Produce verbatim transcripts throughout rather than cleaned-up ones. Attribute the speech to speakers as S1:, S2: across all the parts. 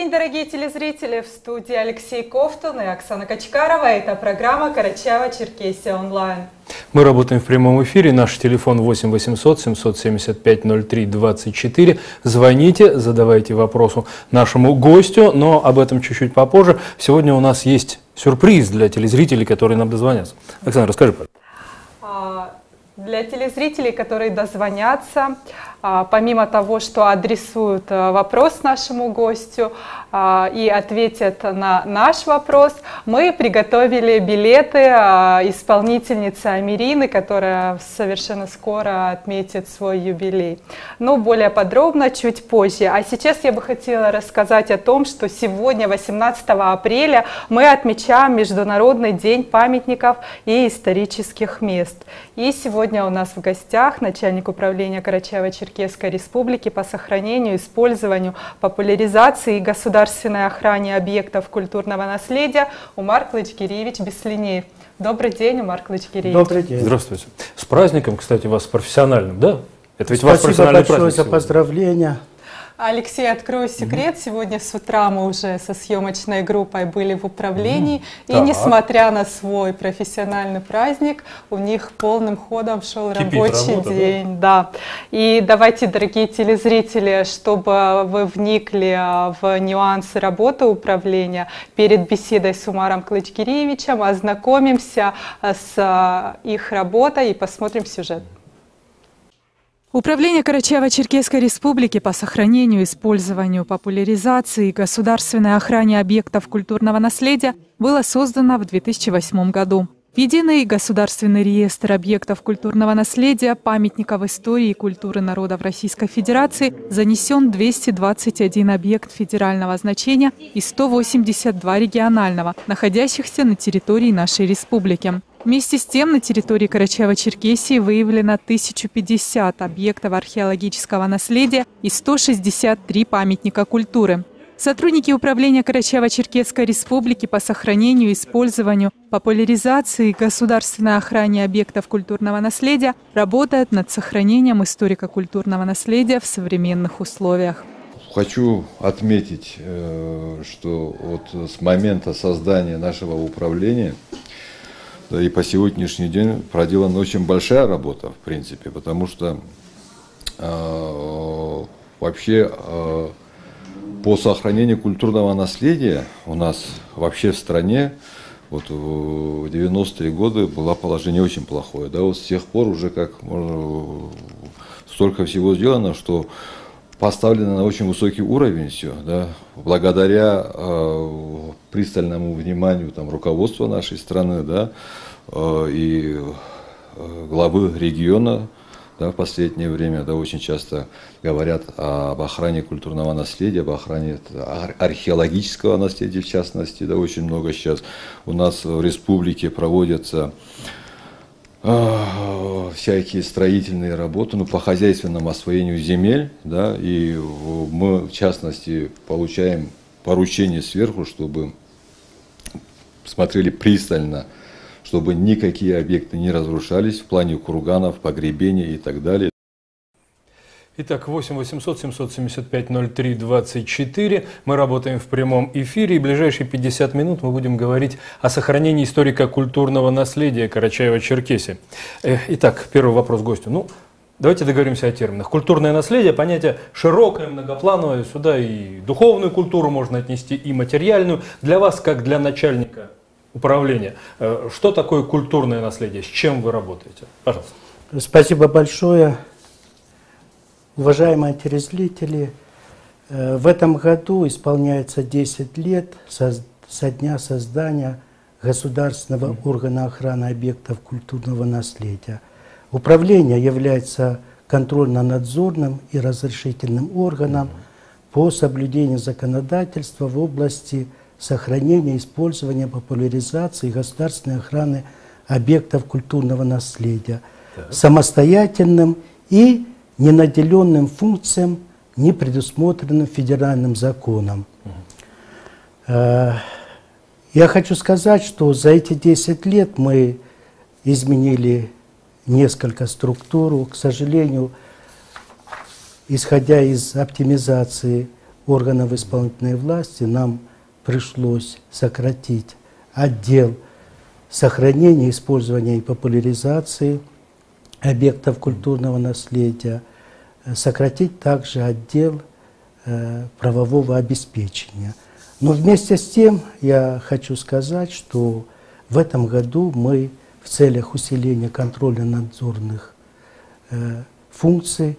S1: день, дорогие телезрители! В студии Алексей Ковтун и Оксана Качкарова. Это программа «Карачаево-Черкесия онлайн».
S2: Мы работаем в прямом эфире. Наш телефон восемь восемьсот семьсот семьдесят пять ноль три двадцать четыре. Звоните, задавайте вопросы нашему гостю, но об этом чуть-чуть попозже. Сегодня у нас есть сюрприз для телезрителей, которые нам дозвонятся. Оксана, расскажи, пожалуйста.
S1: Для телезрителей, которые дозвонятся, помимо того, что адресуют вопрос нашему гостю и ответят на наш вопрос, мы приготовили билеты исполнительницы Амирины, которая совершенно скоро отметит свой юбилей. Но более подробно чуть позже. А сейчас я бы хотела рассказать о том, что сегодня, восемнадцатого апреля, мы отмечаем Международный день памятников и исторических мест. И сегодня у нас в гостях начальник управления Карачаево-Черкесской Республики по сохранению, использованию, популяризации и государственной охране объектов культурного наследия Умар Клычгириевич Беслинеев. Добрый день, Умар Клычгириевич.
S3: Добрый день.
S2: Здравствуйте. С праздником, кстати, вас профессиональным, да? Это ведь
S3: Спасибо
S2: ваш профессиональный
S3: большое
S2: праздник
S3: за
S2: сегодня.
S3: поздравления.
S1: Алексей, открою секрет. Mm-hmm. Сегодня с утра мы уже со съемочной группой были в управлении. Mm-hmm. И так. Несмотря на свой профессиональный праздник, у них полным ходом шел Кипит рабочий работа, день. Да? Да. И давайте, дорогие телезрители, чтобы вы вникли в нюансы работы управления, перед беседой с Умаром Клычгириевичем ознакомимся с их работой и посмотрим сюжет. Управление Карачаево-Черкесской Республики по сохранению, использованию, популяризации и государственной охране объектов культурного наследия было создано в две тысячи восьмом году. В единый государственный реестр объектов культурного наследия, памятников истории и культуры народов Российской Федерации занесен двести двадцать один объект федерального значения и сто восемьдесят два регионального, находящихся на территории нашей республики. Вместе с тем на территории Карачаево-Черкесии выявлено тысяча пятьдесят объектов археологического наследия и сто шестьдесят три памятника культуры. Сотрудники управления Карачаево-Черкесской Республики по сохранению, использованию, популяризации и государственной охране объектов культурного наследия работают над сохранением историко-культурного наследия в современных условиях.
S4: Хочу отметить, что вот с момента создания нашего управления и по сегодняшний день проделана очень большая работа, в принципе, потому что э, вообще э, по сохранению культурного наследия у нас вообще в стране вот в девяностые годы было положение очень плохое. Да, вот с тех пор уже как можно, столько всего сделано, что поставлено на очень высокий уровень все, да, благодаря э, пристальному вниманию там, руководства нашей страны, да, э, и э, главы региона, да, в последнее время, да, очень часто говорят об охране культурного наследия, об охране археологического наследия в частности, да, очень много сейчас у нас в республике проводятся всякие строительные работы, ну, по хозяйственному освоению земель, да, и мы, в частности, получаем поручение сверху, чтобы смотрели пристально, чтобы никакие объекты не разрушались в плане курганов, погребений и так далее.
S2: Итак, восемь восемьсот семьсот семьдесят пять ноль три двадцать четыре. Мы работаем в прямом эфире, и в ближайшие пятьдесят минут мы будем говорить о сохранении историко-культурного наследия Карачаево-Черкесии. Итак, первый вопрос гостю. Ну, давайте договоримся о терминах. Культурное наследие – понятие широкое, многоплановое. Сюда и духовную культуру можно отнести, и материальную. Для вас, как для начальника управления, что такое культурное наследие? С чем вы работаете? Пожалуйста.
S3: Спасибо большое. Уважаемые телезрители, в этом году исполняется десять лет со дня создания государственного органа охраны объектов культурного наследия. Управление является контрольно-надзорным и разрешительным органом по соблюдению законодательства в области сохранения, использования, популяризации и государственной охраны объектов культурного наследия, так. самостоятельным и ненаделенным функциям, не предусмотренным федеральным законом. Угу. Я хочу сказать, что за эти десять лет мы изменили несколько структуру. К сожалению, исходя из оптимизации органов исполнительной власти нам пришлось сократить отдел сохранения, использования и популяризации объектов культурного наследия, сократить также отдел э, правового обеспечения. Но вместе с тем я хочу сказать, что в этом году мы в целях усиления контрольно-надзорных э, функций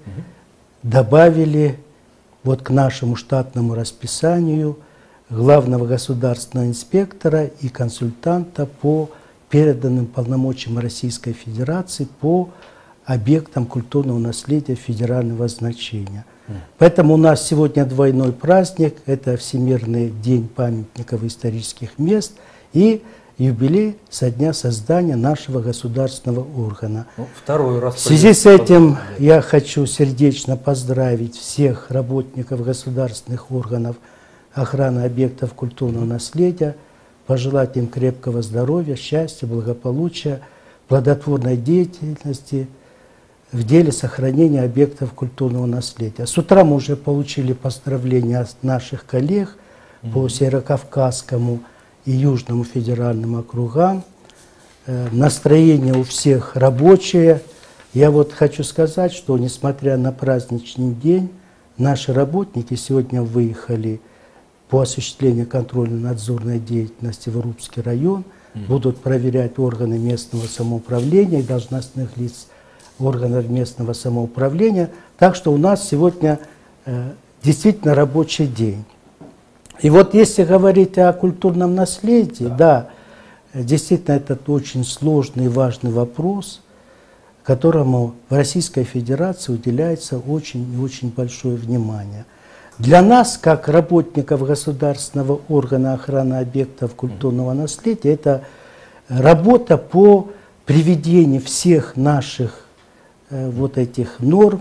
S3: добавили вот к нашему штатному расписанию главного государственного инспектора и консультанта по переданным полномочиям Российской Федерации по объектам культурного наследия федерального значения. Mm. Поэтому у нас сегодня двойной праздник, это Всемирный день памятников исторических мест и юбилей со дня создания нашего государственного органа.
S2: Ну, второй раз.
S3: В связи с этим я хочу сердечно поздравить всех работников государственных органов охраны объектов культурного наследия, пожелать им крепкого здоровья, счастья, благополучия, плодотворной деятельности в деле сохранения объектов культурного наследия. С утра мы уже получили поздравления от наших коллег mm-hmm. по Северокавказскому и Южному федеральным округам. Э, настроение у всех рабочее. Я вот хочу сказать, что несмотря на праздничный день, наши работники сегодня выехали по осуществлению контрольно-надзорной деятельности в Урупский район, mm-hmm. будут проверять органы местного самоуправления и должностных лиц органов местного самоуправления. Так что у нас сегодня э, действительно рабочий день. И вот если говорить о культурном наследии, да, да действительно это очень сложный и важный вопрос, которому в Российской Федерации уделяется очень и очень большое внимание. Для нас, как работников государственного органа охраны объектов культурного наследия, это работа по приведению всех наших э, вот этих норм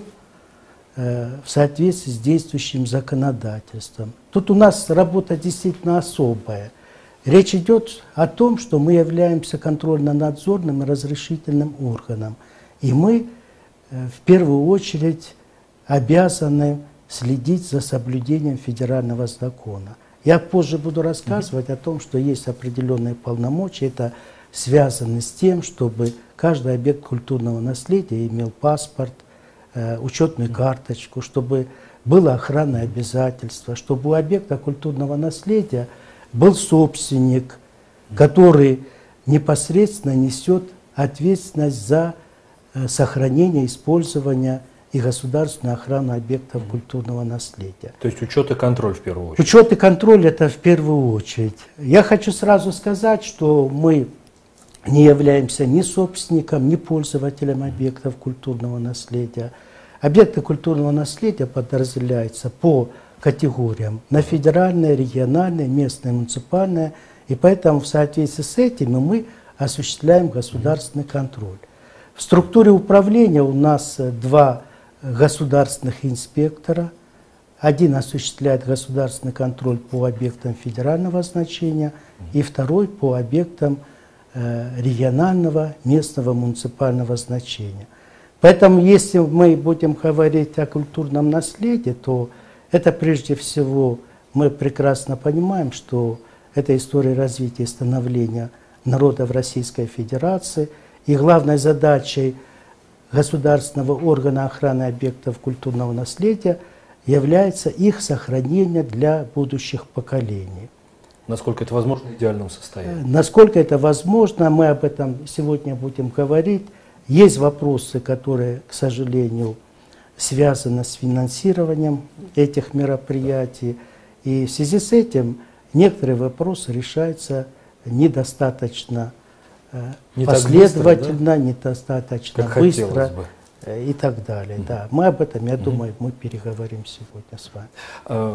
S3: э, в соответствии с действующим законодательством. Тут у нас работа действительно особая. Речь идет о том, что мы являемся контрольно-надзорным и разрешительным органом. И мы э, в первую очередь обязаны следить за соблюдением федерального закона. Я позже буду рассказывать mm-hmm. о том, что есть определенные полномочия. Это связано с тем, чтобы каждый объект культурного наследия имел паспорт, э, учетную mm-hmm. карточку, чтобы было охранное обязательство, чтобы у объекта культурного наследия был собственник, mm-hmm. который непосредственно несет ответственность за э, сохранение, использование и государственную охрану объектов mm-hmm. культурного наследия.
S2: То есть учет и контроль в первую очередь?
S3: Учет и контроль – это в первую очередь. Я хочу сразу сказать, что мы не являемся ни собственником, ни пользователем объектов культурного наследия. Объекты культурного наследия подразделяются по категориям на федеральное, региональное, местное, муниципальное. И поэтому в соответствии с этим мы осуществляем государственный контроль. В структуре управления у нас два государственных инспектора. Один осуществляет государственный контроль по объектам федерального значения, и второй по объектам э, регионального, местного, муниципального значения. Поэтому, если мы будем говорить о культурном наследии, то это прежде всего мы прекрасно понимаем, что это история развития и становления народов Российской Федерации, и главной задачей государственного органа охраны объектов культурного наследия является их сохранение для будущих поколений.
S2: Насколько это возможно в идеальном состоянии?
S3: Насколько это возможно, мы об этом сегодня будем говорить. Есть вопросы, которые, к сожалению, связаны с финансированием этих мероприятий. И в связи с этим некоторые вопросы решаются недостаточно не последовательно, быстро, да? недостаточно
S2: как
S3: быстро и так далее. Mm-hmm. Да. Мы об этом, я mm-hmm. думаю, мы переговорим сегодня с вами.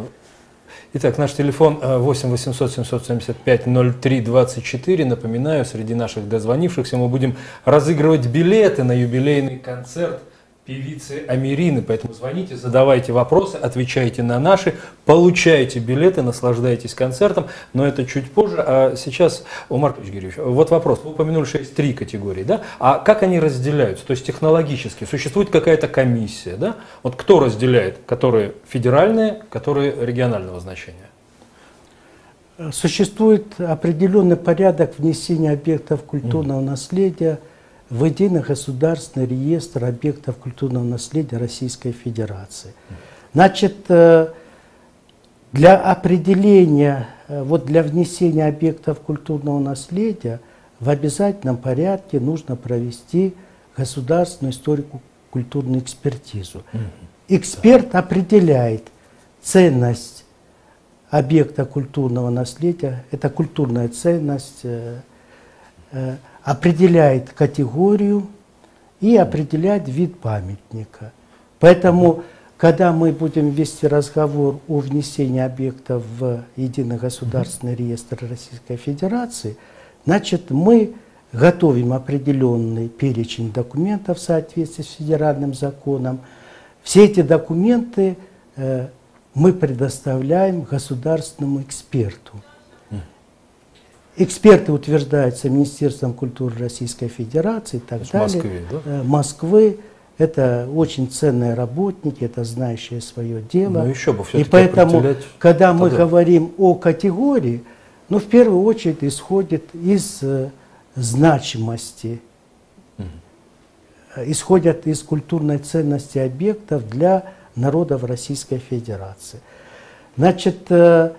S2: Итак, наш телефон восемь восемьсот семьсот семьдесят пять ноль три двадцать четыре. Напоминаю, среди наших дозвонившихся мы будем разыгрывать билеты на юбилейный концерт певицы Амирины. Поэтому звоните, задавайте вопросы, отвечайте на наши, получайте билеты, наслаждайтесь концертом. Но это чуть позже. А сейчас, Умар Георгиевич, вот вопрос. Вы упомянули, что есть три категории, да? А как они разделяются? То есть технологически существует какая-то комиссия, да? Вот кто разделяет? Которые федеральные, которые регионального значения?
S3: Существует определенный порядок внесения объектов культурного mm. наследия в единый государственный реестр объектов культурного наследия Российской Федерации. Значит, для определения, вот для внесения объектов культурного наследия в обязательном порядке нужно провести государственную историко-культурную экспертизу. Эксперт определяет ценность объекта культурного наследия, это культурная ценность, определяет категорию и определяет вид памятника. Поэтому, когда мы будем вести разговор о внесении объектов в единый государственный реестр Российской Федерации, значит, мы готовим определенный перечень документов в соответствии с федеральным законом. Все эти документы э, мы предоставляем государственному эксперту. Эксперты утверждаются Министерством культуры Российской Федерации и так далее.
S2: Москве, да?
S3: Москвы. Это очень ценные работники, это знающие свое дело.
S2: Но еще бы
S3: и поэтому, когда мы тогда говорим о категории, ну, в первую очередь исходит из э, значимости, угу. исходят из культурной ценности объектов для народов Российской Федерации. Значит, э,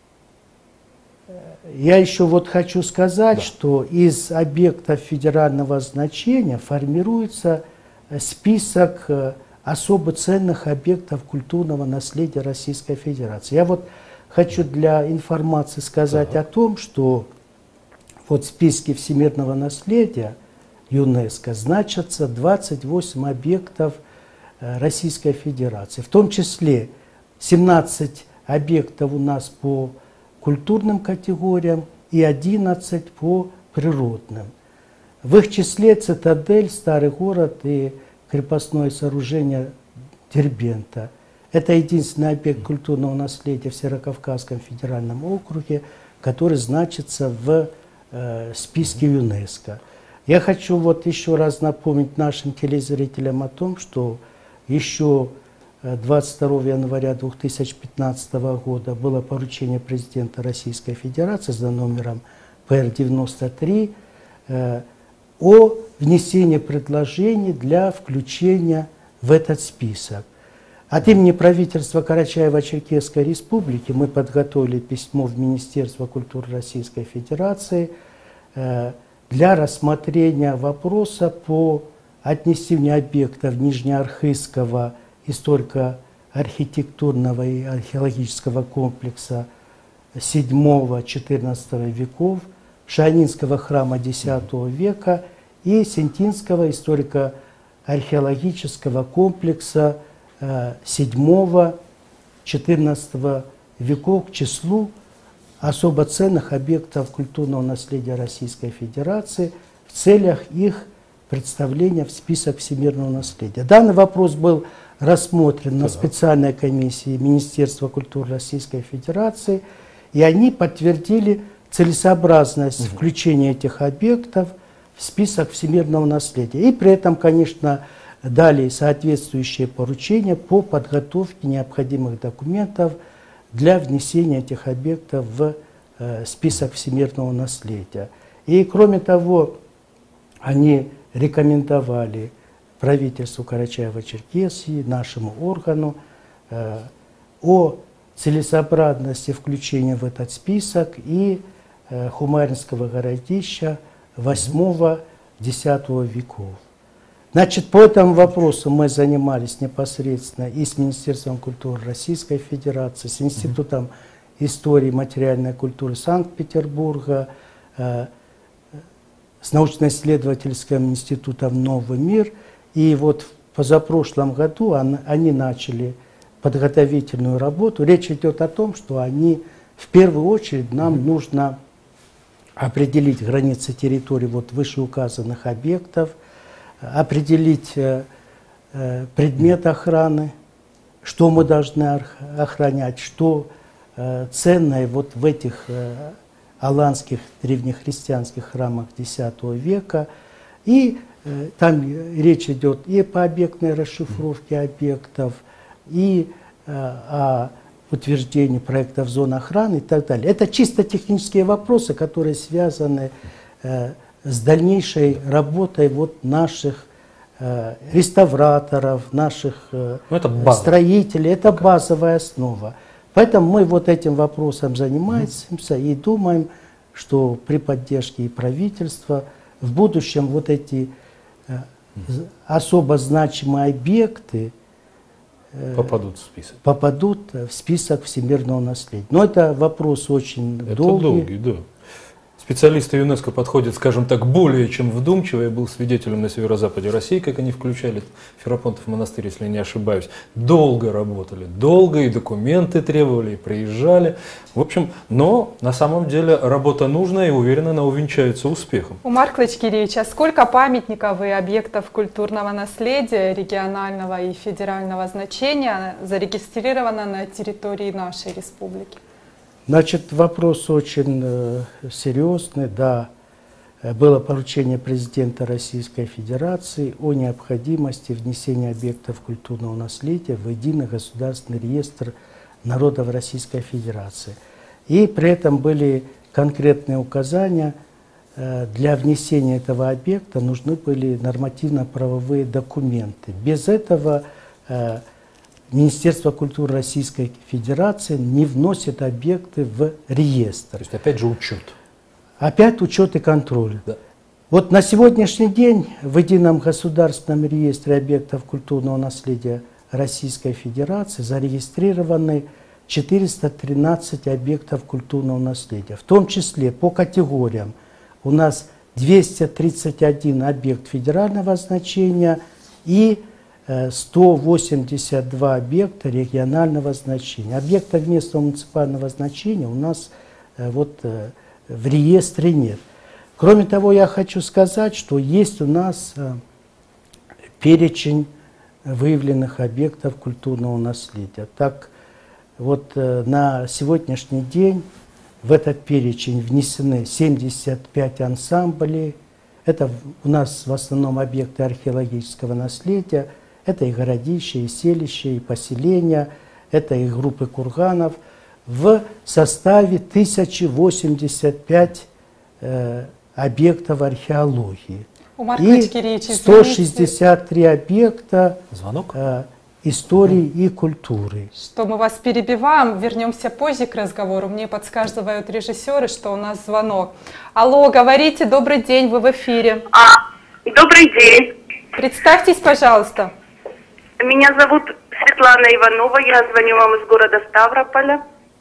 S3: я еще вот хочу сказать, да. что из объектов федерального значения формируется список особо ценных объектов культурного наследия Российской Федерации. Я вот хочу для информации сказать да. о том, что вот в списке всемирного наследия ЮНЕСКО значатся двадцать восемь объектов Российской Федерации, в том числе семнадцать объектов у нас по культурным категориям и одиннадцать по природным. В их числе цитадель, старый город и крепостное сооружение Дербента. Это единственный объект культурного наследия в Северокавказском федеральном округе, который значится в э, списке ЮНЕСКО. Я хочу вот еще раз напомнить нашим телезрителям о том, что еще двадцать второго января две тысячи пятнадцатого года было поручение президента Российской Федерации за номером П Р девяносто три э, о внесении предложений для включения в этот список. От имени правительства Карачаево-Черкесской Республики мы подготовили письмо в Министерство культуры Российской Федерации э, для рассмотрения вопроса по отнесению объектов Нижнеархызского историко-архитектурного и археологического комплекса седьмого-четырнадцатого веков, Шаанинского храма десятого века и Сентинского историко-археологического комплекса седьмого-четырнадцатого веков к числу особо ценных объектов культурного наследия Российской Федерации в целях их представления в список всемирного наследия. Данный вопрос был рассмотрен на специальной комиссии Министерства культуры Российской Федерации, и они подтвердили целесообразность угу. включения этих объектов в список всемирного наследия. И при этом, конечно, дали соответствующие поручения по подготовке необходимых документов для внесения этих объектов в э, список всемирного наследия. И, кроме того, они рекомендовали правительству Карачаево-Черкесии, нашему органу, э, о целесообразности включения в этот список и э, Хумаринского городища восьмого-десятого веков. Значит, по этому вопросу мы занимались непосредственно и с Министерством культуры Российской Федерации, с Институтом истории и материальной культуры Санкт-Петербурга, э, с научно-исследовательским институтом «Новый мир». И вот в позапрошлом году они начали подготовительную работу. Речь идет о том, что они, в первую очередь, нам нужно определить границы территории вот вышеуказанных объектов, определить э, предмет охраны, что мы должны охранять, что э, ценное вот в этих э, аланских древнехристианских храмах десятого века. И э, там речь идет и по объектной расшифровке объектов, и э, о утверждении проектов зон охраны и так далее. Это чисто технические вопросы, которые связаны э, с дальнейшей работой вот наших э, реставраторов, наших э, это строителей. Это базовая основа. Поэтому мы вот этим вопросом занимаемся mm-hmm. и думаем, что при поддержке и правительства в будущем вот эти э, mm-hmm. особо значимые объекты
S2: попадут в список.
S3: Попадут в список всемирного наследия. Но это вопрос очень
S2: это
S3: долгий.
S2: долгий, да. Специалисты ЮНЕСКО подходят, скажем так, более чем вдумчиво. Я был свидетелем на северо-западе России, как они включали Ферапонтов монастырь, если не ошибаюсь. Долго работали, долго и документы требовали, и приезжали. В общем, но на самом деле работа нужная и, уверенно, она увенчается успехом.
S1: Умар Клычкевич, а сколько памятников и объектов культурного наследия регионального и федерального значения зарегистрировано на территории нашей республики?
S3: Значит, вопрос очень э, серьезный. Да, было поручение президента Российской Федерации о необходимости внесения объектов культурного наследия в единый государственный реестр народов Российской Федерации. И при этом были конкретные указания. Э, для внесения этого объекта нужны были нормативно-правовые документы. Без этого э, Министерство культуры Российской Федерации не вносит объекты в реестр.
S2: То есть опять же учет.
S3: Опять учет и контроль.
S2: Да.
S3: Вот на сегодняшний день в едином государственном реестре объектов культурного наследия Российской Федерации зарегистрированы четыреста тринадцать объектов культурного наследия. В том числе по категориям у нас двести тридцать один объект федерального значения и сто восемьдесят два объекта регионального значения. Объектов местного муниципального значения у нас вот в реестре нет. Кроме того, я хочу сказать, что есть у нас перечень выявленных объектов культурного наследия. Так вот на сегодняшний день в этот перечень внесены семьдесят пять ансамблей. Это у нас в основном объекты археологического наследия. Это и городища, и селища, и поселения, это и группы курганов в составе тысяча восемьдесят пять э, объектов археологии.
S1: Умар
S3: и
S1: Клычкевич,
S3: сто шестьдесят три объекта
S2: э,
S3: истории угу. и культуры.
S1: Что мы вас перебиваем, вернемся позже к разговору. Мне подсказывают режиссеры, что у нас звонок. Алло, говорите, добрый день, вы в эфире.
S5: А, добрый день.
S1: Представьтесь, пожалуйста.
S5: Меня зовут Светлана Иванова, я звоню вам из города Ставрополя.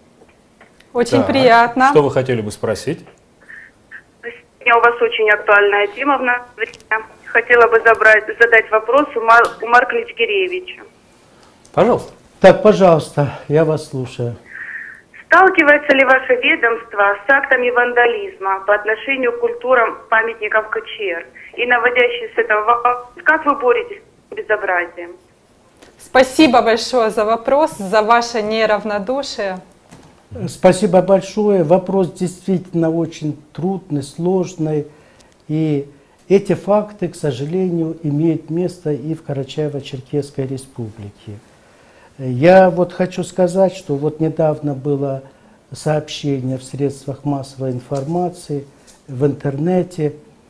S1: Очень
S2: так,
S1: приятно.
S2: Что вы хотели бы спросить?
S5: Сегодня у вас очень актуальная тема в наше время. Хотела бы забрать, задать вопрос Умар, Умар Клычкевичу.
S2: Пожалуйста.
S3: Так, пожалуйста, я вас слушаю.
S5: Сталкивается ли ваше ведомство с актами вандализма по отношению к культурам памятников КЧР? И наводящий с этого вопрос, как вы боретесь с безобразием?
S1: Спасибо большое за вопрос, за ваше неравнодушие.
S3: Спасибо большое. Вопрос действительно очень трудный, сложный. И эти факты, к сожалению, имеют место и в Карачаево-Черкесской республике. Я вот хочу сказать, что вот недавно было сообщение в средствах массовой информации, в интернете,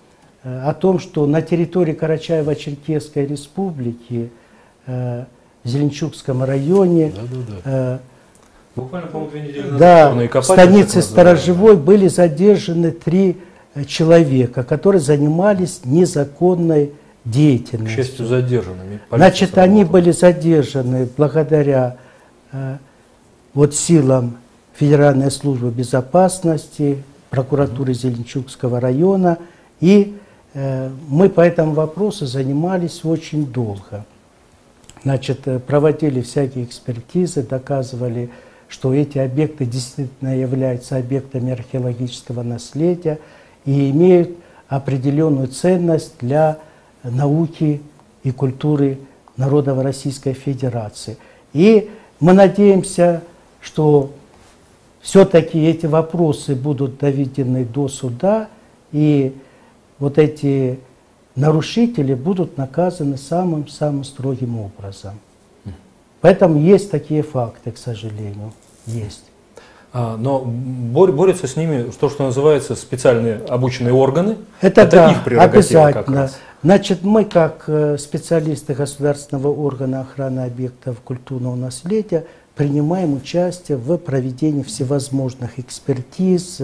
S3: о том, что на территории Карачаево-Черкесской республики, в Зеленчукском районе,
S2: да, да, да. Буквально, по-моему, две недели назад,
S3: да, в станице Сторожевой были задержаны три человека, которые занимались незаконной деятельностью.
S2: К счастью, задержанными.
S3: Значит, они были задержаны благодаря э, вот силам Федеральной службы безопасности, прокуратуры mm-hmm. Зеленчукского района, и э, мы по этому вопросу занимались очень долго. Значит, проводили всякие экспертизы, доказывали, что эти объекты действительно являются объектами археологического наследия и имеют определенную ценность для науки и культуры народов Российской Федерации. И мы надеемся, что все-таки эти вопросы будут доведены до суда, и вот эти нарушители будут наказаны самым-самым строгим образом. Поэтому есть такие факты, к сожалению, есть.
S2: А, но борются с ними то, что называется специальные обученные органы.
S3: Это,
S2: Это
S3: да,
S2: их прерогатива как
S3: обязательно.
S2: раз.
S3: Значит, мы, как специалисты государственного органа охраны объектов культурного наследия, принимаем участие в проведении всевозможных экспертиз,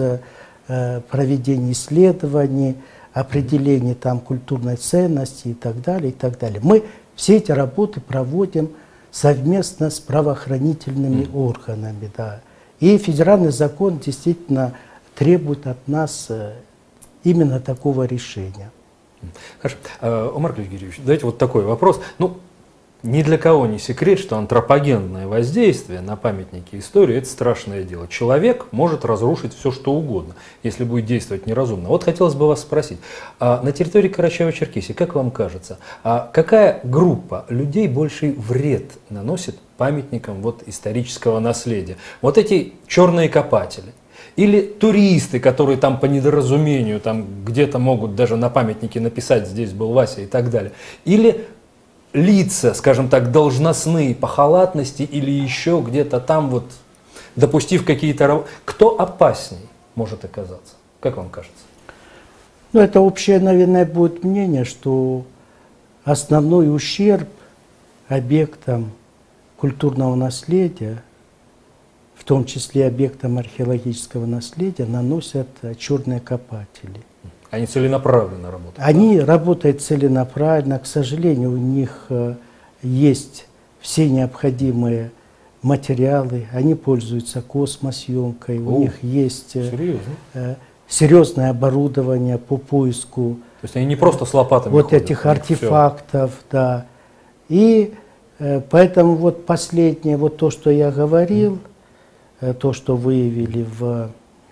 S3: проведении исследований, определении там культурной ценности и так далее, и так далее. Мы все эти работы проводим совместно с правоохранительными mm. органами. Да. И федеральный закон действительно требует от нас именно такого решения.
S2: Хорошо. Омар Юрьевич, давайте вот такой вопрос. Ну, ни для кого не секрет, что антропогенное воздействие на памятники истории – это страшное дело. Человек может разрушить все, что угодно, если будет действовать неразумно. Вот хотелось бы вас спросить, а на территории Карачаево-Черкесии, как вам кажется, а какая группа людей больший вред наносит памятникам вот исторического наследия? Вот эти черные копатели? Или туристы, которые там по недоразумению там где-то могут даже на памятнике написать «здесь был Вася» и так далее? Или лица, скажем так, должностные по халатности или еще где-то там вот, допустив какие-то... Кто опасней может оказаться? Как вам кажется?
S3: Ну, это общее, наверное, будет мнение, что основной ущерб объектам культурного наследия, в том числе объектам археологического наследия, наносят черные копатели.
S2: Они целенаправленно работают?
S3: Они да? работают целенаправленно. К сожалению, у них есть все необходимые материалы, они пользуются космосъемкой, О, у них есть серьезно? серьезное оборудование по поиску.
S2: То есть они не просто с лопатами
S3: вот
S2: ходят,
S3: этих артефактов, все. Да. И поэтому вот последнее, вот то, что я говорил, mm. то, что выявили в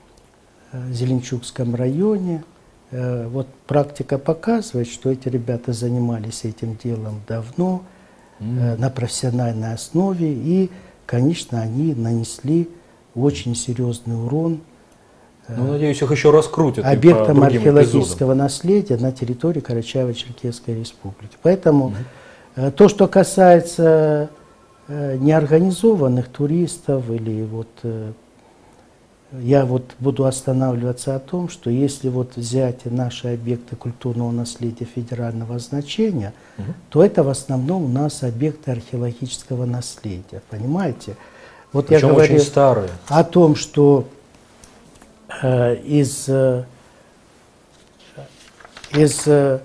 S3: Зеленчукском районе, вот практика показывает, что эти ребята занимались этим делом давно, mm. на профессиональной основе, и, конечно, они нанесли очень серьезный урон
S2: ну, надеюсь, их еще раскрутят
S3: объектам археологического наследия на территории Карачаево-Черкесской республики. Поэтому mm. то, что касается неорганизованных туристов или вот... Я вот буду останавливаться о том, что если вот взять наши объекты культурного наследия федерального значения, угу. то это в основном у нас объекты археологического наследия, понимаете? Вот
S2: Причем
S3: я говорил
S2: очень старые.
S3: О том, что э, из, э, из э,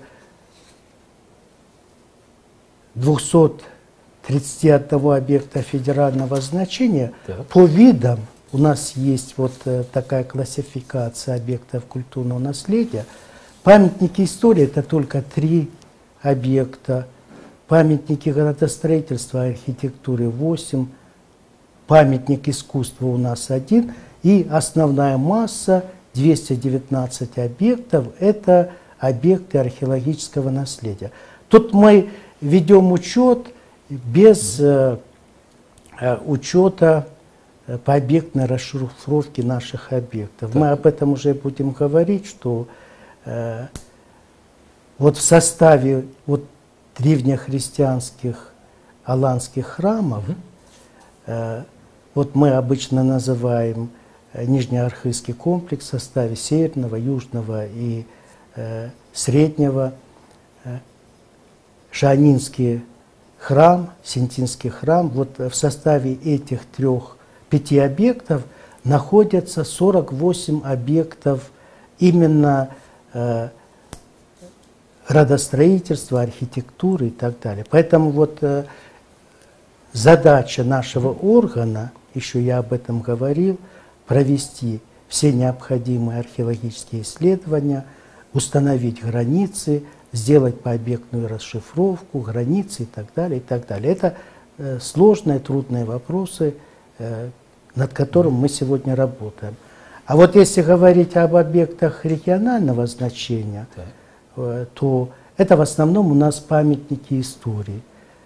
S3: двухсот тридцати одного объекта федерального значения так. по видам у нас есть вот э, такая классификация объектов культурного наследия. Памятники истории – это только три объекта. Памятники градостроительства и архитектуры – восемь. Памятник искусства у нас один. И основная масса – двести девятнадцать объектов – это объекты археологического наследия. Тут мы ведем учет без э, э, учета по объектной расшифровке наших объектов. Так. Мы об этом уже будем говорить, что э, вот в составе вот древнехристианских аланских храмов, угу. э, вот мы обычно называем Нижнеархызский комплекс в составе Северного, Южного и э, Среднего, э, Шаанинский храм, Синтинский храм, вот в составе этих трех пяти объектов находятся сорок восемь объектов именно э, градостроительства, архитектуры и так далее. Поэтому вот э, задача нашего органа, еще я об этом говорил, провести все необходимые археологические исследования, установить границы, сделать пообъектную расшифровку, границы и так далее, и так далее. Это э, сложные, трудные вопросы, над которым мы сегодня работаем. А вот если говорить об объектах регионального значения, так. то это в основном у нас памятники истории.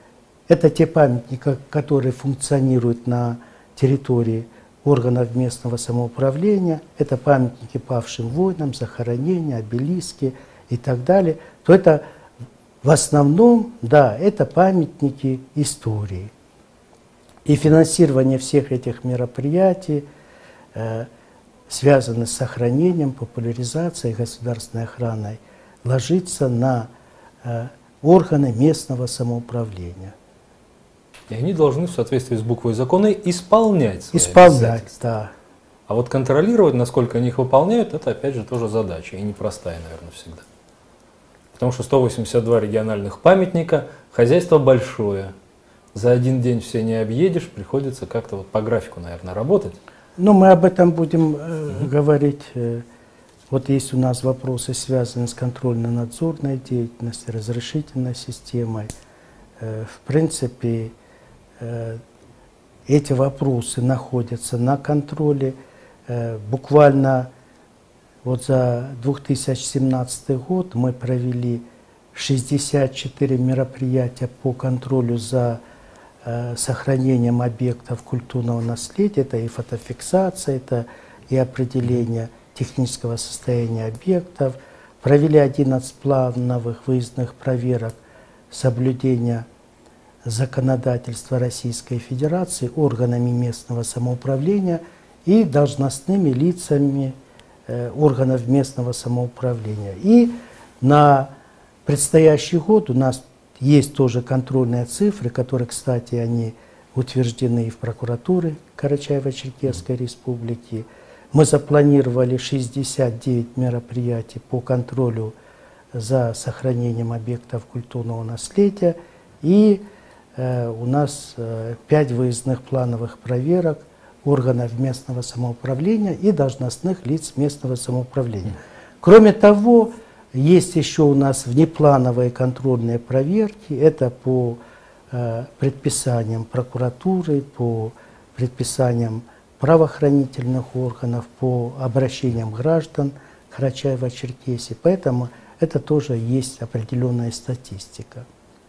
S3: Это те памятники, которые функционируют на территории органов местного самоуправления. Это памятники павшим воинам, захоронения, обелиски и так далее. То это в основном, да, это памятники истории. И финансирование всех этих мероприятий э, связано с сохранением, популяризацией, государственной охраной, ложится на э, органы местного самоуправления.
S2: И они должны в соответствии с буквой закона исполнять свои
S3: Исполнять,
S2: обязательства.
S3: да.
S2: А вот контролировать, насколько они их выполняют, это опять же тоже задача, и непростая, наверное, всегда. Потому что сто восемьдесят два региональных памятника, хозяйство большое. За один день все не объедешь, приходится как-то вот по графику, наверное, работать.
S3: Ну, мы об этом будем э, угу. говорить. Э, вот есть у нас вопросы, связанные с контрольно-надзорной деятельностью, разрешительной системой. Э, в принципе, э, эти вопросы находятся на контроле. Э, буквально вот за две тысячи семнадцатый год мы провели шестьдесят четыре мероприятия по контролю за сохранением объектов культурного наследия. Это и фотофиксация, это и определение технического состояния объектов. Провели одиннадцать плановых выездных проверок соблюдения законодательства Российской Федерации органами местного самоуправления и должностными лицами э, органов местного самоуправления. И на предстоящий год у нас есть тоже контрольные цифры, которые, кстати, они утверждены и в прокуратуре Карачаево-Черкесской Республики. Мы запланировали шестьдесят девять мероприятий по контролю за сохранением объектов культурного наследия. И э, у нас э, пять выездных плановых проверок органов местного самоуправления и должностных лиц местного самоуправления. Кроме того, есть еще у нас внеплановые контрольные проверки. Это по э, предписаниям прокуратуры, по предписаниям правоохранительных органов, по обращениям граждан Карачаево-Черкесии. Поэтому это тоже есть определенная статистика.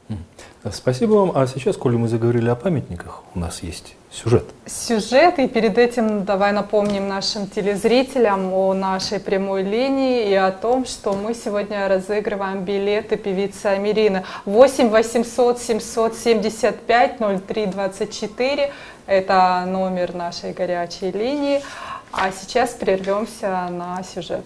S2: Спасибо вам. А сейчас, коли мы заговорили о памятниках, у нас есть сюжет.
S1: Сюжет, и перед этим давай напомним нашим телезрителям о нашей прямой линии и о том, что мы сегодня разыгрываем билеты певицы Амирины. восемь восемьсот семьсот семьдесят пять ноль три двадцать четыре – это номер нашей горячей линии. А сейчас прервемся на сюжет.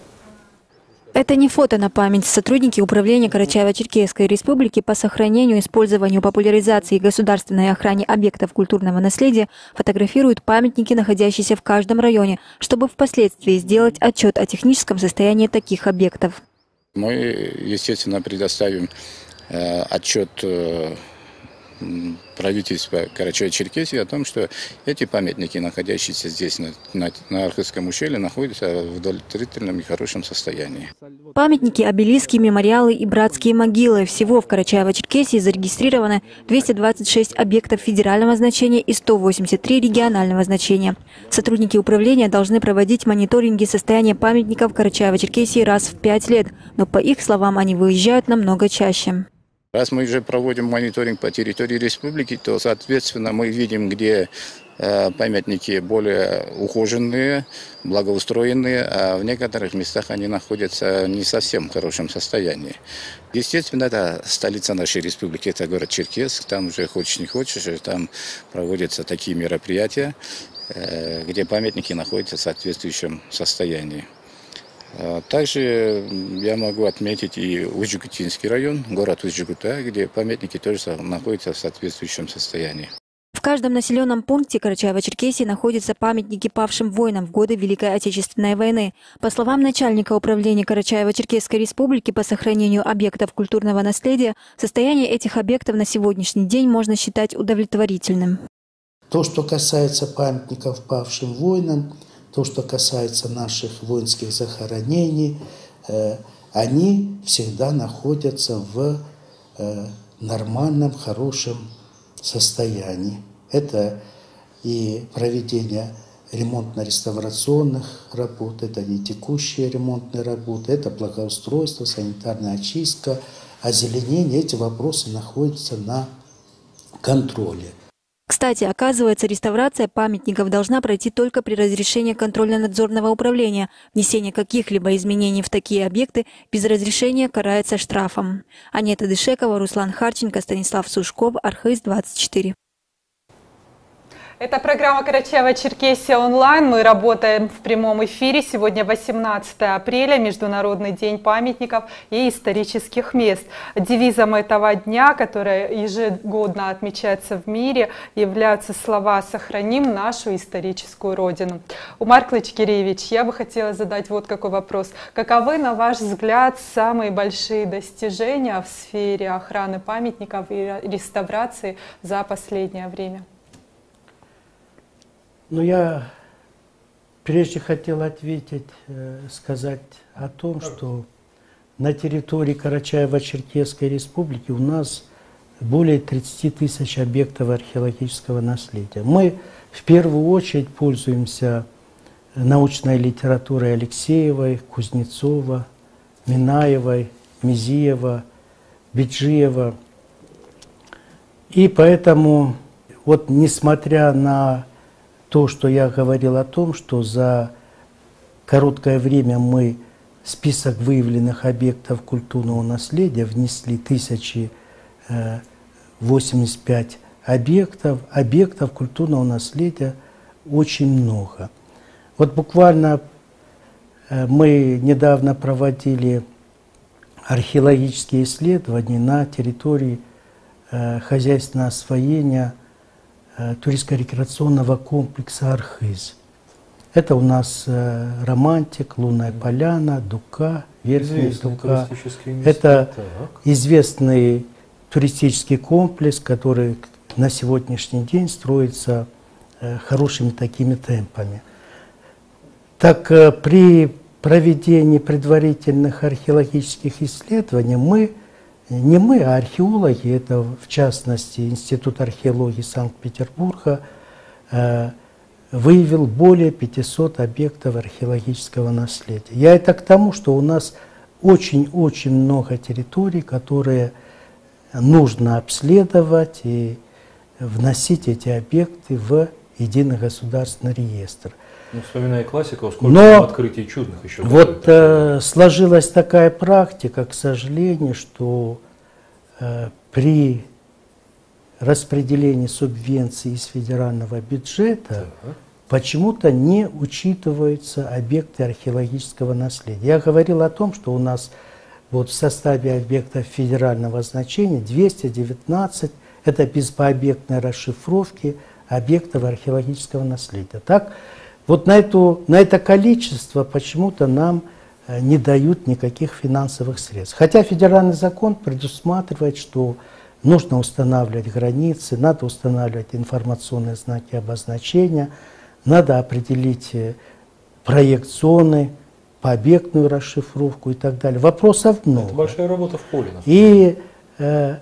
S6: Это не фото на память. Сотрудники Управления Карачаево-Черкесской Республики по сохранению, использованию, популяризации и государственной охране объектов культурного наследия фотографируют памятники, находящиеся в каждом районе, чтобы впоследствии сделать отчет о техническом состоянии таких объектов.
S7: Мы, естественно, предоставим э, отчет э, правительства Карачаево-Черкесии о том, что эти памятники, находящиеся здесь, на, на, на Архызском ущелье, находятся в удовлетворительном и хорошем состоянии.
S6: Памятники, обелиски, мемориалы и братские могилы. Всего в Карачаево-Черкесии зарегистрировано двести двадцать шесть объектов федерального значения и сто восемьдесят три регионального значения. Сотрудники управления должны проводить мониторинги состояния памятников Карачаево-Черкесии раз в пять лет, но по их словам они выезжают намного чаще.
S7: Раз мы уже проводим мониторинг по территории республики, то, соответственно, мы видим, где э, памятники более ухоженные, благоустроенные, а в некоторых местах они находятся не совсем в хорошем состоянии. Естественно, это столица нашей республики, это город Черкесск, там уже хочешь не хочешь, там проводятся такие мероприятия, э, где памятники находятся в соответствующем состоянии. Также я могу отметить и Усть-Жигутинский район, город Усть-Жигута, где памятники тоже находятся в соответствующем состоянии.
S6: В каждом населенном пункте Карачаево-Черкесии находятся памятники павшим воинам в годы Великой Отечественной войны. По словам начальника управления Карачаево-Черкесской Республики по сохранению объектов культурного наследия, состояние этих объектов на сегодняшний день можно считать удовлетворительным.
S3: То, что касается памятников павшим воинам, то, что касается наших воинских захоронений, э, они всегда находятся в э, нормальном, хорошем состоянии. Это и проведение ремонтно-реставрационных работ, это и текущие ремонтные работы, это благоустройство, санитарная очистка, озеленение. Эти вопросы находятся на контроля.
S6: Кстати, оказывается, реставрация памятников должна пройти только при разрешении контрольно-надзорного управления. Внесение каких-либо изменений в такие объекты без разрешения карается штрафом. Анета Дышекова, Руслан Харченко, Станислав Сушков, Архыз двадцать четыре.
S1: Это программа «Карачаево-Черкесия онлайн». Мы работаем в прямом эфире. Сегодня восемнадцатое апреля, Международный день памятников и исторических мест. Девизом этого дня, который ежегодно отмечается в мире, являются слова «Сохраним нашу историческую родину». Умар Клычкиреевич, я бы хотела задать вот какой вопрос. Каковы, на ваш взгляд, самые большие достижения в сфере охраны памятников и реставрации за последнее время?
S3: Ну, я прежде хотел ответить, сказать о том, что на территории Карачаево-Черкесской республики у нас более тридцати тысяч объектов археологического наследия. Мы в первую очередь пользуемся научной литературой Алексеевой, Кузнецова, Минаевой, Мизиева, Биджиева. И поэтому, вот несмотря на то, что я говорил о том, что за короткое время мы в список выявленных объектов культурного наследия внесли тысяча восемьдесят пять объектов, объектов культурного наследия очень много. Вот буквально мы недавно проводили археологические исследования на территории хозяйственного освоения туристско-рекреационного комплекса Архыз. Это у нас э, Романтик, Лунная поляна, Дука, Верхняя Дука. Это так. известный туристический комплекс, который на сегодняшний день строится э, хорошими такими темпами. Так э, при проведении предварительных археологических исследований мы Не мы, а археологи, это в частности Институт археологии Санкт-Петербурга, э, выявил более пятисот объектов археологического наследия. Я это к тому, что у нас очень-очень много территорий, которые нужно обследовать и вносить эти объекты в единый государственный реестр.
S2: Ну, вспоминая классику, сколько Но открытий чудных еще.
S3: Вот э, сложилась такая практика, к сожалению, что э, при распределении субвенций из федерального бюджета uh-huh. почему-то не учитываются объекты археологического наследия. Я говорил о том, что у нас вот в составе объектов федерального значения двести девятнадцать, это без пообъектной расшифровки объектов археологического наследия. Так, вот на, эту, на это количество почему-то нам не дают никаких финансовых средств. Хотя федеральный закон предусматривает, что нужно устанавливать границы, надо устанавливать информационные знаки обозначения, надо определить проект зоны, пообъектную расшифровку и так далее. Вопросов много.
S2: Это большая работа в поле.
S3: И э,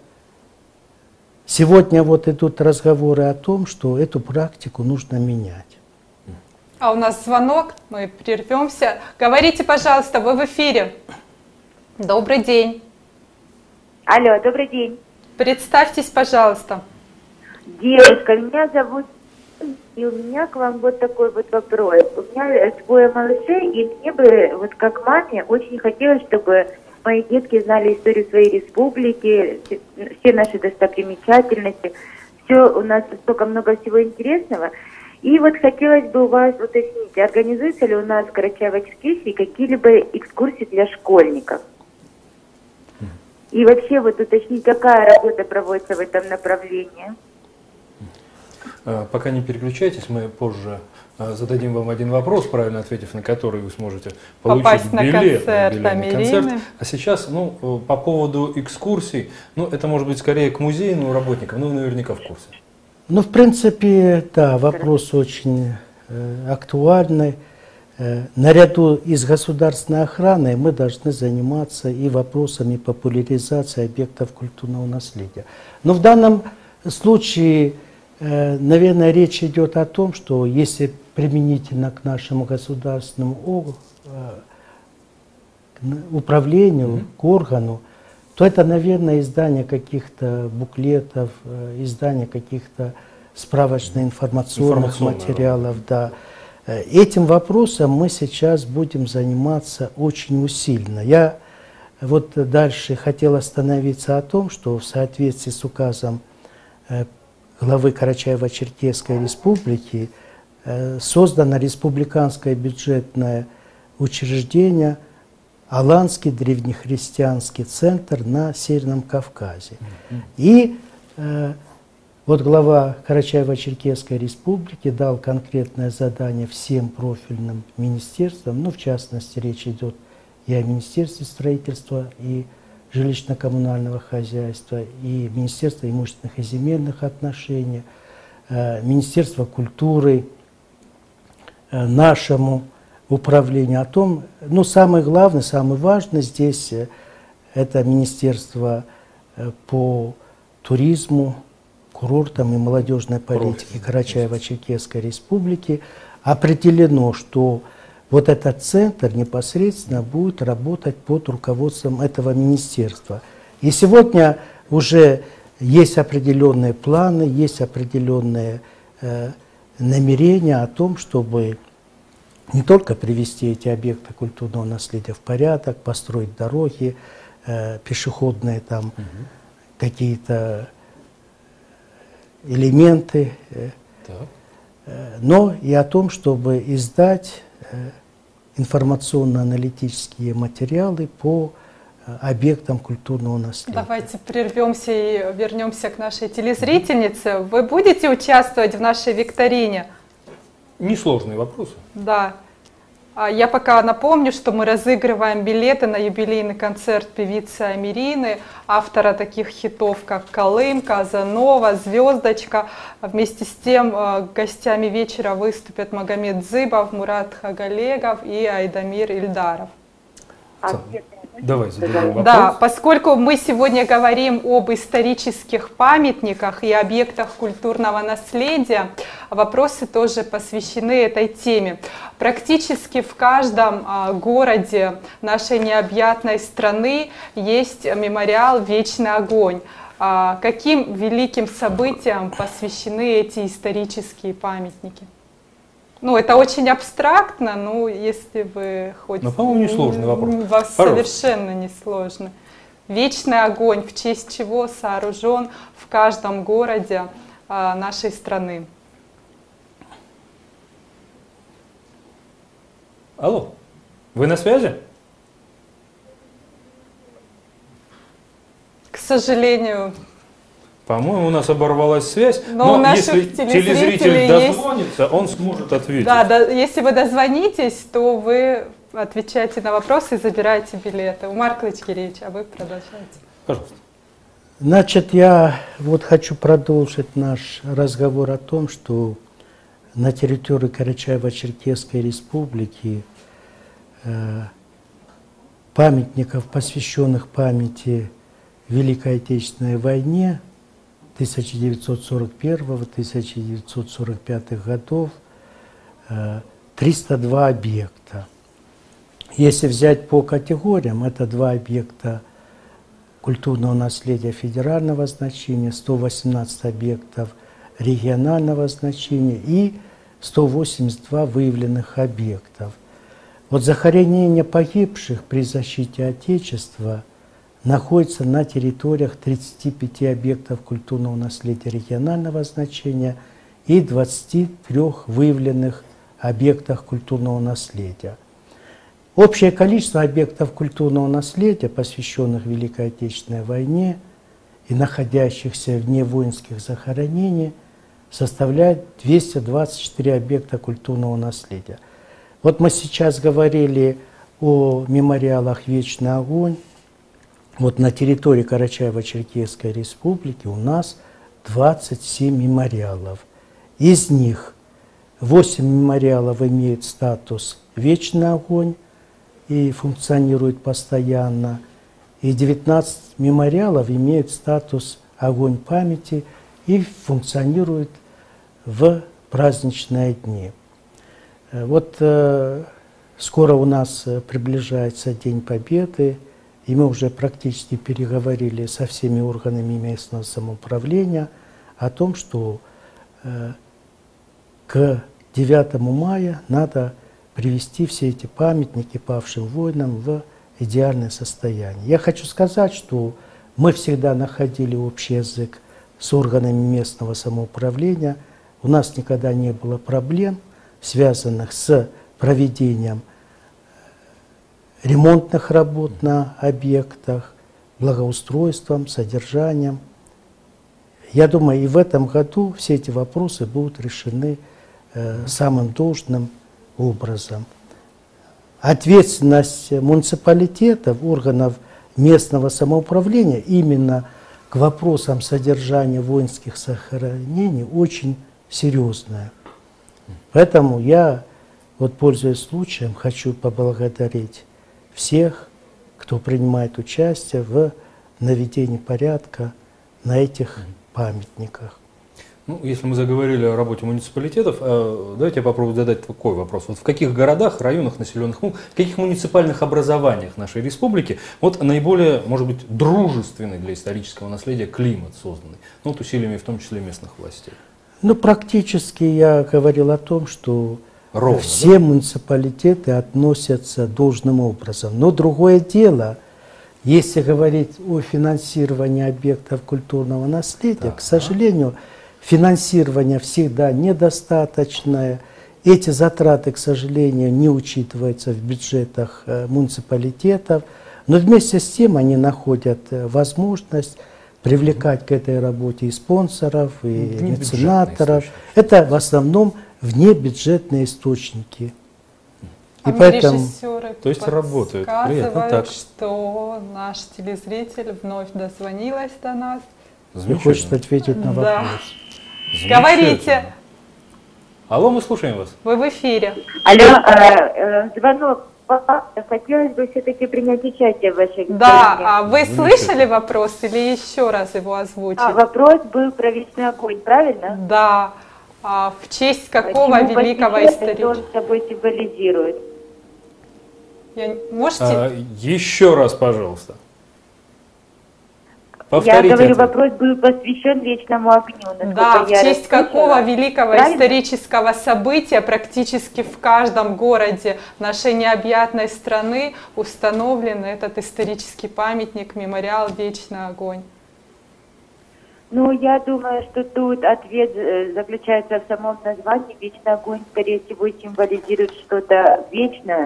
S3: сегодня вот идут разговоры о том, что эту практику нужно менять.
S1: А у нас звонок, мы прервемся. Говорите, пожалуйста, вы в эфире. Добрый день.
S8: Алло, добрый день.
S1: Представьтесь, пожалуйста.
S8: Девушка, меня зовут, и у меня к вам вот такой вот вопрос. У меня двое малышей, и мне бы, вот как маме, очень хотелось, чтобы мои детки знали историю своей республики, все наши достопримечательности. Все, у нас столько много всего интересного. И вот хотелось бы у вас уточнить, организуются ли у нас в Карачаево-Черкесии какие-либо экскурсии для школьников? И вообще вот уточнить, какая работа проводится в этом направлении?
S2: Пока не переключайтесь, мы позже зададим вам один вопрос, правильно ответив на который вы сможете получить
S1: попасть на
S2: билет,
S1: концерт,
S2: билет на концерт. А сейчас, ну, по поводу экскурсий, ну, это может быть скорее к музейным работникам, ну, наверняка в курсе.
S3: Ну, в принципе, да, вопрос очень э, актуальный. Э, наряду и с государственной охраной мы должны заниматься и вопросами популяризации объектов культурного наследия. Но в данном случае, э, наверное, речь идет о том, что если применительно к нашему государственному э, управлению, mm-hmm. к органу, то это, наверное, издание каких-то буклетов, издание каких-то справочно-информационных материалов. Да. Этим вопросом мы сейчас будем заниматься очень усиленно. Я вот дальше хотел остановиться о том, что в соответствии с указом главы Карачаево-Черкесской республики создано республиканское бюджетное учреждение Аланский древнехристианский центр на Северном Кавказе. И э, вот глава Карачаево-Черкесской республики дал конкретное задание всем профильным министерствам, ну, в частности, речь идет и о Министерстве строительства и жилищно-коммунального хозяйства, и Министерство имущественных и земельных отношений, э, Министерство культуры, э, нашему управлению о том, ну, самое главное, самое важное здесь э, это Министерство э, по туризму, курортам и молодежной политике Карачаево-Черкесской республики. Определено, что вот этот центр непосредственно будет работать под руководством этого министерства. И сегодня уже есть определенные планы, есть определенные э, намерения о том, чтобы не только привести эти объекты культурного наследия в порядок, построить дороги, э, пешеходные там угу. какие-то элементы, э, э, но и о том, чтобы издать э, информационно-аналитические материалы по э, объектам культурного наследия.
S1: Давайте прервемся и вернемся к нашей телезрительнице. Вы будете участвовать в нашей викторине?
S2: Несложные вопросы.
S1: Да. Я пока напомню, что мы разыгрываем билеты на юбилейный концерт певицы Амирины, автора таких хитов, как «Колым», «Казанова», «Звездочка». Вместе с тем гостями вечера выступят Магомед Дзыбов, Мурат Хагалегов и Айдамир Ильдаров.
S2: Давай зададим вопрос.
S1: Да, поскольку мы сегодня говорим об исторических памятниках и объектах культурного наследия, вопросы тоже посвящены этой теме. Практически в каждом а, городе нашей необъятной страны есть мемориал «Вечный огонь». А, каким великим событиям посвящены эти исторические памятники? Ну, это очень абстрактно, но если вы хоть...
S2: Ну, по-моему, несложный вопрос.
S1: Вас совершенно несложно. Вечный огонь, в честь чего сооружен в каждом городе а, нашей страны.
S2: Алло, вы на связи?
S1: К сожалению...
S2: По-моему, у нас оборвалась связь,
S1: но,
S2: но если телезритель дозвонится, есть... он сможет ответить.
S1: Да, да, если вы дозвонитесь, то вы отвечаете на вопросы и забираете билеты. Умар Клычкевич, а вы продолжаете.
S2: Пожалуйста.
S3: Значит, я вот хочу продолжить наш разговор о том, что на территории Карачаево-Черкесской республики э, памятников, посвященных памяти Великой Отечественной войне тысяча девятьсот сорок первого — тысяча девятьсот сорок пятого годов, триста два объекта. Если взять по категориям, это два объекта культурного наследия федерального значения, сто восемнадцать объектов регионального значения и сто восемьдесят два выявленных объектов. Вот захоронение погибших при защите Отечества находится на территориях тридцати пяти объектов культурного наследия регионального значения и двадцати трёх выявленных объектах культурного наследия. Общее количество объектов культурного наследия, посвященных Великой Отечественной войне и находящихся вне воинских захоронений, составляет двести двадцать четыре объекта культурного наследия. Вот мы сейчас говорили о мемориалах «Вечный огонь». Вот на территории Карачаево-Черкесской республики у нас двадцать семь мемориалов. Из них восемь мемориалов имеют статус «Вечный огонь» и функционируют постоянно, и девятнадцать мемориалов имеют статус «Огонь памяти» и функционируют в праздничные дни. Вот э, скоро у нас приближается День Победы, и мы уже практически переговорили со всеми органами местного самоуправления о том, что э, к девятому мая надо привести все эти памятники павшим воинам в идеальное состояние. Я хочу сказать, что мы всегда находили общий язык с органами местного самоуправления. У нас никогда не было проблем, связанных с проведением ремонтных работ на объектах, благоустройством, содержанием. Я думаю, и в этом году все эти вопросы будут решены э, самым должным образом. Ответственность муниципалитетов, органов местного самоуправления именно к вопросам содержания воинских захоронений очень серьезная. Поэтому я, вот пользуясь случаем, хочу поблагодарить всех, кто принимает участие в наведении порядка на этих памятниках.
S2: Ну, если мы заговорили о работе муниципалитетов, давайте я попробую задать такой вопрос. Вот в каких городах, районах, населенных пунктах, в каких муниципальных образованиях нашей республики вот наиболее, может быть, дружественный для исторического наследия климат созданный, ну, вот усилиями в том числе местных властей?
S3: Ну, практически я говорил о том, что Ровно, все да? муниципалитеты относятся должным образом. Но другое дело, если говорить о финансировании объектов культурного наследия, да, к сожалению, финансирование всегда недостаточное. Эти затраты, к сожалению, не учитываются в бюджетах э, муниципалитетов. Но вместе с тем они находят э, возможность привлекать к этой работе и спонсоров, и меценаторов. Это в основном внебюджетные источники.
S1: А
S3: и
S1: поэтому... режиссеры
S2: То есть работают. Приятно так.
S1: Что наш телезритель вновь дозвонилась до нас.
S3: И хочет ответить на вопрос.
S1: Да. Говорите.
S2: Алло, мы слушаем вас.
S1: Вы в эфире.
S8: Алло, э, э, звонок. Хотелось бы все-таки принять участие в вашей
S1: Да,
S8: программе.
S1: а вы слышали вопрос или еще раз его озвучить?
S8: А, вопрос был про вечный огонь, правильно?
S1: Да. А в честь какого
S8: Почему
S1: великого историка?
S8: Что он собой символизирует?
S1: Я... Можете?
S2: А, еще раз, пожалуйста. Повторите
S8: я говорю,
S2: ответ.
S8: Вопрос был посвящен вечному огню.
S1: Да, в честь
S8: расслышала.
S1: какого великого
S8: Правильно?
S1: исторического события практически в каждом городе нашей необъятной страны установлен этот исторический памятник, мемориал «Вечный огонь».
S8: Ну, я думаю, что тут ответ заключается в самом названии. Вечный огонь, скорее всего, символизирует что-то вечное.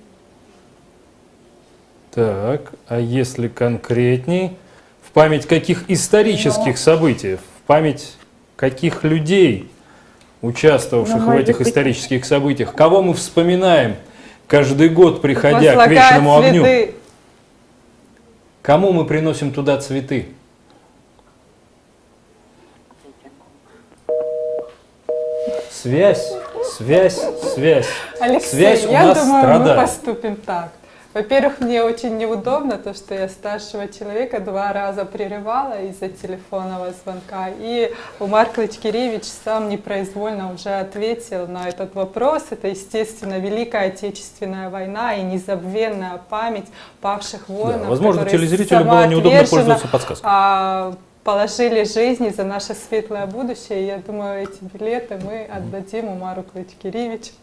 S2: Так, а если конкретней, в память каких исторических событий, в память каких людей, участвовавших
S8: Ну,
S2: в этих
S8: быть...
S2: исторических событиях, кого мы вспоминаем каждый год, приходя к вечному огню?
S1: Цветы.
S2: Кому мы приносим туда цветы? Связь, связь, связь.
S1: Алексей,
S2: связь у
S1: я
S2: нас
S1: думаю,
S2: страдает.
S1: мы поступим так. Во-первых, мне очень неудобно то, что я старшего человека два раза прерывала из-за телефонного звонка. И Умар Клычкиревич сам непроизвольно уже ответил на этот вопрос. Это, естественно, Великая Отечественная война и незабвенная память павших воинов.
S2: Да, возможно, телезрителю было неудобно пользоваться подсказкой.
S1: А, положили жизни за наше светлое будущее. И я думаю, эти билеты мы отдадим Умару Клычкиревичу.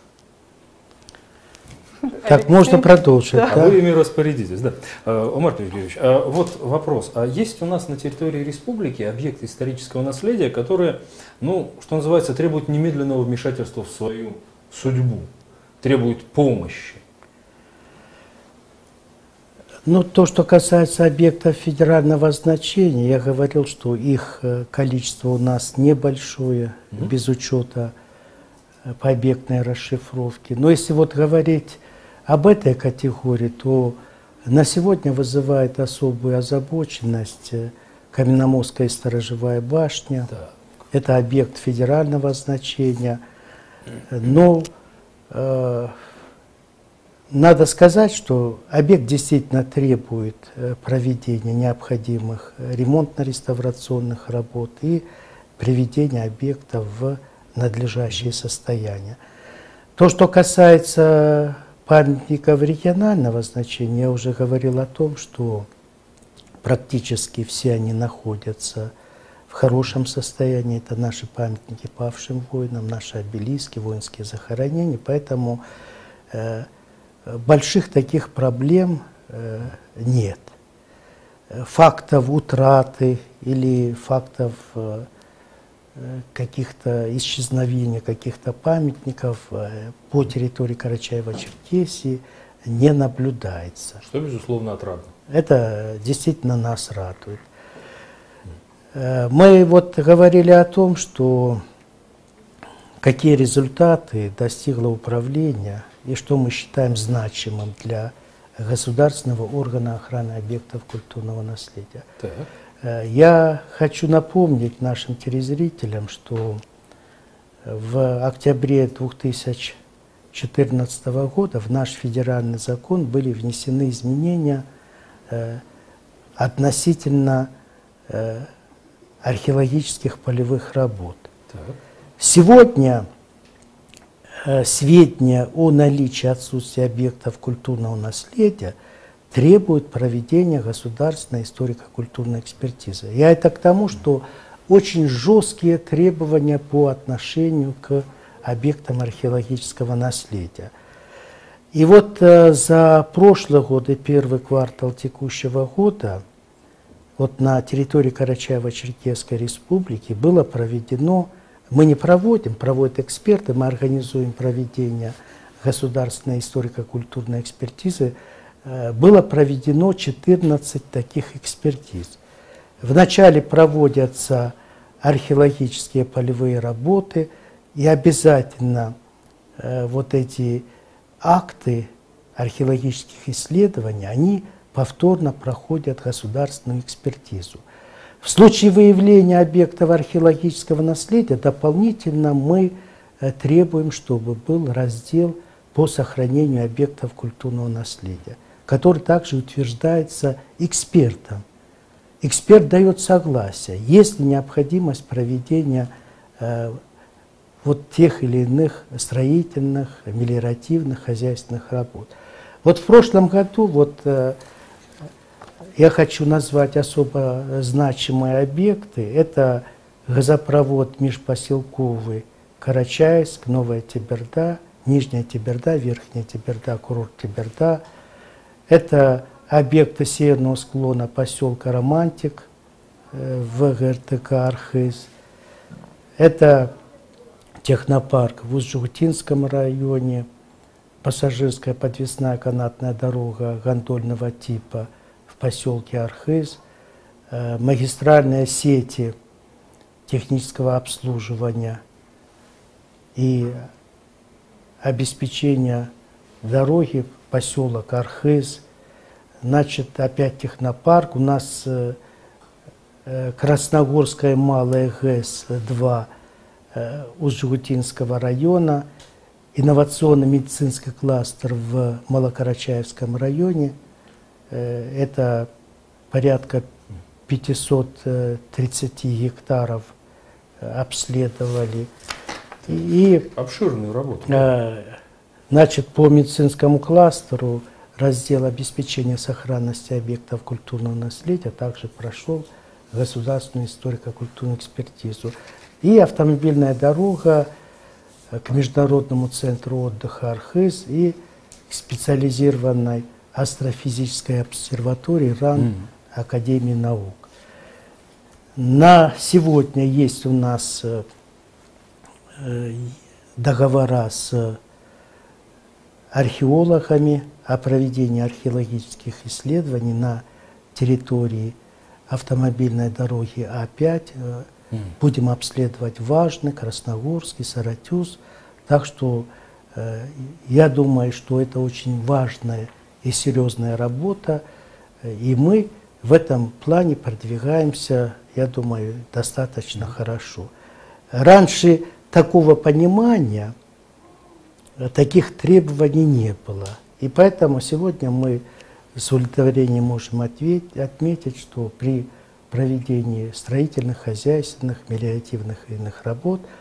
S3: Так,
S1: Алексей,
S3: можно продолжить.
S1: Да.
S3: Да?
S2: А вы ими распорядитесь, да. Умар Клычкиревич, вот вопрос. А есть у нас на территории республики объекты исторического наследия, которые, ну, что называется, требуют немедленного вмешательства в свою судьбу, требуют помощи?
S3: Ну, то, что касается объектов федерального значения, я говорил, что их количество у нас небольшое, mm-hmm. без учета пообъектной расшифровки. Но если вот говорить об этой категории, то на сегодня вызывает особую озабоченность Каменномостская сторожевая башня. Да. Это объект федерального значения. Но э, надо сказать, что объект действительно требует проведения необходимых ремонтно-реставрационных работ и приведения объекта в надлежащее состояние. То, что касается памятников регионального значения я уже говорил о том, что практически все они находятся в хорошем состоянии. Это наши памятники павшим воинам, наши обелиски, воинские захоронения. Поэтому э, больших таких проблем э, нет. Фактов утраты или фактов э, каких-то исчезновения каких-то памятников э, по территории Карачаево-Черкесии не наблюдается.
S2: Что, безусловно, отрадно.
S3: Это действительно нас радует. Мы вот говорили о том, что какие результаты достигло управление и что мы считаем значимым для государственного органа охраны объектов культурного наследия. Так. Я хочу напомнить нашим телезрителям, что в октябре две тысячи четырнадцатого года в наш федеральный закон были внесены изменения э, относительно э, археологических полевых работ. Так. Сегодня э, сведения о наличии отсутствия объектов культурного наследия требуют проведения государственной историко-культурной экспертизы. Я это к тому, что очень жесткие требования по отношению к объектам археологического наследия. И вот э, за прошлый год и первый квартал текущего года вот на территории Карачаево-Черкесской республики было проведено, мы не проводим, проводят эксперты, мы организуем проведение государственной историко-культурной экспертизы, э, было проведено четырнадцать таких экспертиз. Вначале проводятся археологические полевые работы, и обязательно э, вот эти акты археологических исследований, они повторно проходят государственную экспертизу. В случае выявления объектов археологического наследия дополнительно мы э, требуем, чтобы был раздел по сохранению объектов культурного наследия, который также утверждается экспертом. Эксперт дает согласие, есть ли необходимость проведения э, вот тех или иных строительных, мелиоративных, хозяйственных работ. Вот в прошлом году вот, э, я хочу назвать особо значимые объекты. Это газопровод межпоселковый Карачаевск, Новая Теберда, Нижняя Теберда, Верхняя Теберда, курорт Теберда. Это объекты северного склона поселка Романтик э, в ГРТК Архыз. Это технопарк в Усть-Жугутинском районе, пассажирская подвесная канатная дорога гондольного типа в поселке Архыз, э, магистральные сети технического обслуживания и обеспечения дороги в поселок Архыз. Значит, опять технопарк. У нас э, э, Красногорская малая ГЭС-два Усть-Жугутинского района, инновационно-медицинский кластер в Малокарачаевском районе. Это порядка пятьсот тридцать гектаров обследовали. И,
S2: обширную работу.
S3: Значит, по медицинскому кластеру раздел обеспечения сохранности объектов культурного наследия также прошел государственную историко-культурную экспертизу. И автомобильная дорога к Международному центру отдыха Архыз и к специализированной астрофизической обсерватории РАН mm. Академии наук. На сегодня есть у нас договора с археологами о проведении археологических исследований на территории автомобильной дороги А пять. Будем обследовать Важный, Красногорский, Саратюз. Так что э, я думаю, что это очень важная и серьезная работа. И мы в этом плане продвигаемся, я думаю, достаточно хорошо. Раньше такого понимания, таких требований не было. И поэтому сегодня мы с удовлетворением можем ответить, отметить, что при проведении строительных, хозяйственных, мелиоративных и иных работ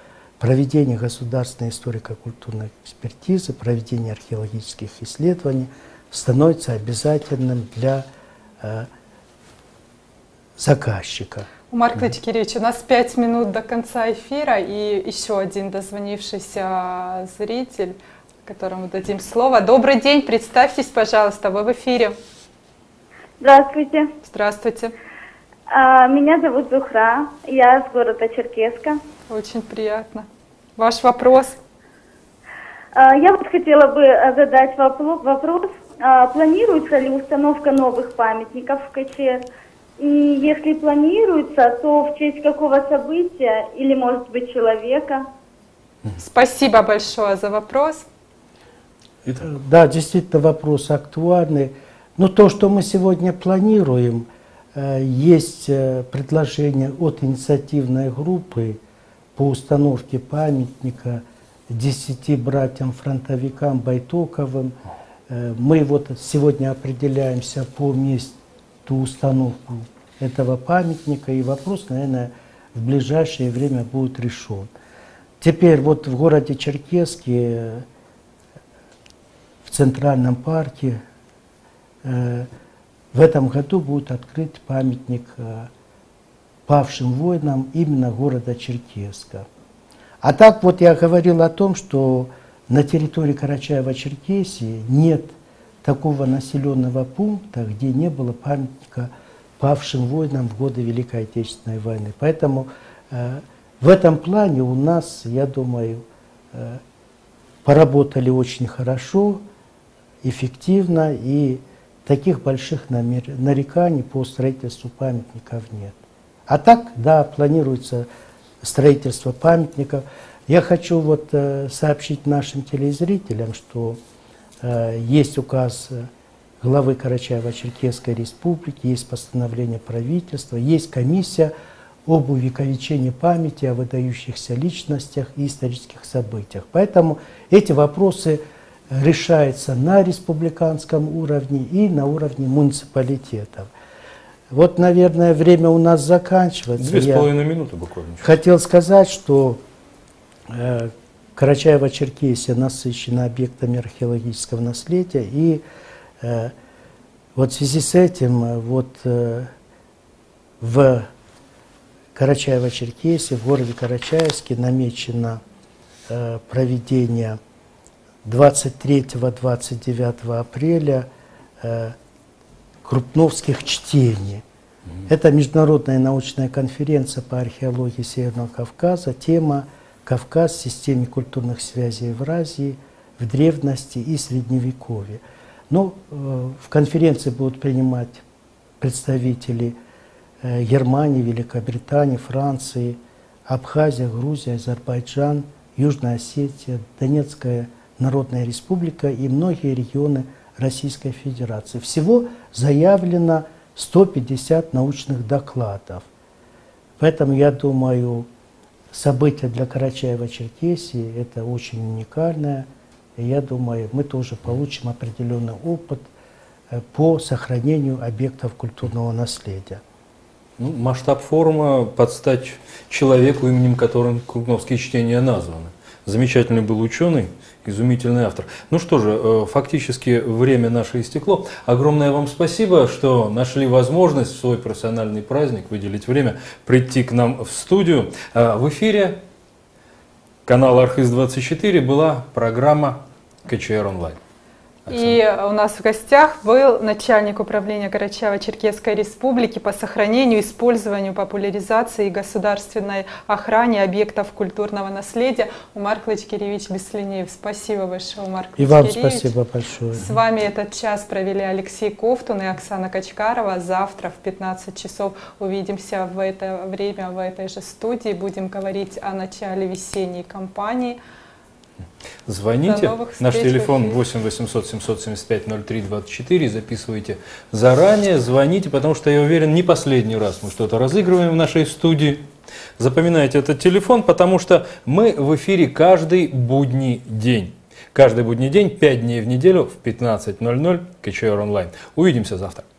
S3: проведение государственной историко-культурной экспертизы, проведение археологических исследований становится обязательным для э, заказчика.
S1: Марк Лачкевич, у нас пять минут до конца эфира, и еще один дозвонившийся зритель, которому дадим слово. Добрый день, представьтесь, пожалуйста, вы в эфире.
S9: Здравствуйте.
S1: Здравствуйте.
S9: Меня зовут Зухра, я с города Черкесска.
S1: Очень приятно. Ваш вопрос?
S9: Я вот хотела бы задать вопрос. Планируется ли установка новых памятников в КЧР? И если планируется, то в честь какого события или, может быть, человека?
S1: Спасибо большое за вопрос.
S3: Да, действительно, вопрос актуальный. Но то, что мы сегодня планируем, есть предложение от инициативной группы по установке памятника десяти братьям-фронтовикам Байтоковым. Мы вот сегодня определяемся по месту установки этого памятника, и вопрос, наверное, в ближайшее время будет решен. Теперь вот в городе Черкесске, в Центральном парке, в этом году будет открыт памятник павшим воинам именно города Черкесска. А так вот я говорил о том, что на территории Карачаево-Черкесии нет такого населенного пункта, где не было памятника павшим воинам в годы Великой Отечественной войны. Поэтому э, в этом плане у нас, я думаю, э, поработали очень хорошо, эффективно, и таких больших нареканий по строительству памятников нет. А так, да, планируется строительство памятников. Я хочу вот э, сообщить нашим телезрителям, что э, есть указ главы Карачаево-Черкесской республики, есть постановление правительства, есть комиссия об увековечении памяти о выдающихся личностях и исторических событиях. Поэтому эти вопросы решаются на республиканском уровне и на уровне муниципалитетов. Вот, наверное, время у нас заканчивается.
S2: Две с половиной минуты буквально.
S3: Хотел сказать, что э, Карачаево-Черкесия насыщена объектами археологического наследия, и э, вот в связи с этим э, вот, э, в Карачаево-Черкесии, в городе Карачаевске намечено э, проведение двадцать третьего — двадцать девятого апреля э, крупновских чтений. Mm-hmm. Это международная научная конференция по археологии Северного Кавказа. Тема «Кавказ в системе культурных связей Евразии в древности и Средневековье». Но э, в конференции будут принимать представители э, Германии, Великобритании, Франции, Абхазия, Грузия, Азербайджан, Южная Осетия, Донецкая Народная Республика и многие регионы Российской Федерации. Всего заявлено сто пятьдесят научных докладов. Поэтому, я думаю, событие для Карачаево-Черкесии это очень уникальное. И я думаю, мы тоже получим определенный опыт по сохранению объектов культурного наследия.
S2: Ну, масштаб форума под стать человеку, именем которым крупновские чтения названы. Замечательный был ученый, изумительный автор. Ну что же, фактически время наше истекло. Огромное вам спасибо, что нашли возможность в свой профессиональный праздник выделить время, прийти к нам в студию. В эфире канала Архыз двадцать четыре была программа КЧР онлайн.
S1: И у нас в гостях был начальник управления Карачаево-Черкесской республики по сохранению, использованию, популяризации и государственной охране объектов культурного наследия Умар Клычкеревич Беслинеев. Спасибо большое, Умар Клычкеревич.
S3: И вам спасибо большое.
S1: С вами этот час провели Алексей Ковтун и Оксана Качкарова. Завтра в пятнадцать часов увидимся в это время в этой же студии. Будем говорить о начале весенней кампании.
S2: Звоните, наш телефон восемь восемьсот семьсот семьдесят пять ноль три двадцать четыре, записывайте заранее, звоните, потому что я уверен, не последний раз мы что-то разыгрываем в нашей студии. Запоминайте этот телефон, потому что мы в эфире каждый будний день. Каждый будний день, пять дней в неделю в пятнадцать ноль ноль КЧР онлайн. Увидимся завтра.